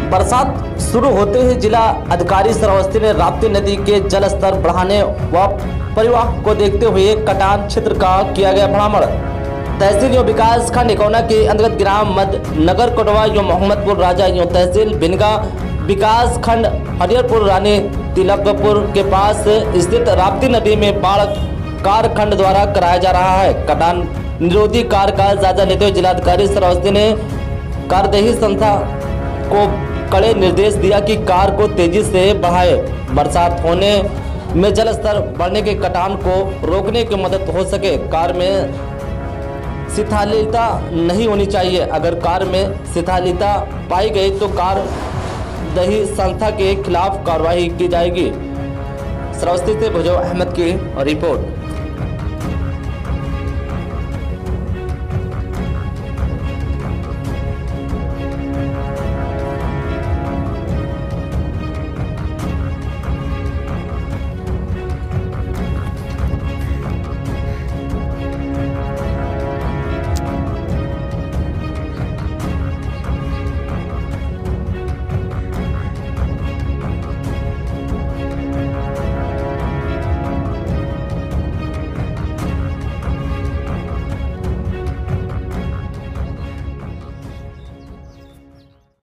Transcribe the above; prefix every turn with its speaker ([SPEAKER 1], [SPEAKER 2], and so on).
[SPEAKER 1] बरसात शुरू होते ही जिला अधिकारी श्रावस्ती ने राप्ती नदी के जल स्तर बढ़ाने व परिवाह को देखते हुए कटान क्षेत्र का किया गया भ्रमण। तहसील एवं विकास खंड इकौना के अंतर्गत ग्राम मध्य नगर कोटवा एवं मोहम्मदपुर राजा एवं तहसील बिनगा विकास खंड हरिहरपुर रानी तिलकपुर के पास स्थित राप्ती नदी में बाढ़ कार्य खंड द्वारा कराया जा रहा है। कटान निरोधी कार्य का जायजा लेते हुए जिलाधिकारी श्रावस्ती ने कार्यदेही संस्था को कड़े निर्देश दिया कि कार्य को तेजी से बढ़ाए। बरसात होने में जल स्तर बढ़ने के कटान को रोकने की मदद हो सके। कार्य में शिथिलता नहीं होनी चाहिए। अगर कार्य में शिथिलता पाई गई तो कार्यदेही संस्था के खिलाफ कार्रवाई की जाएगी। श्रावस्ती से भुजो अहमद की रिपोर्ट।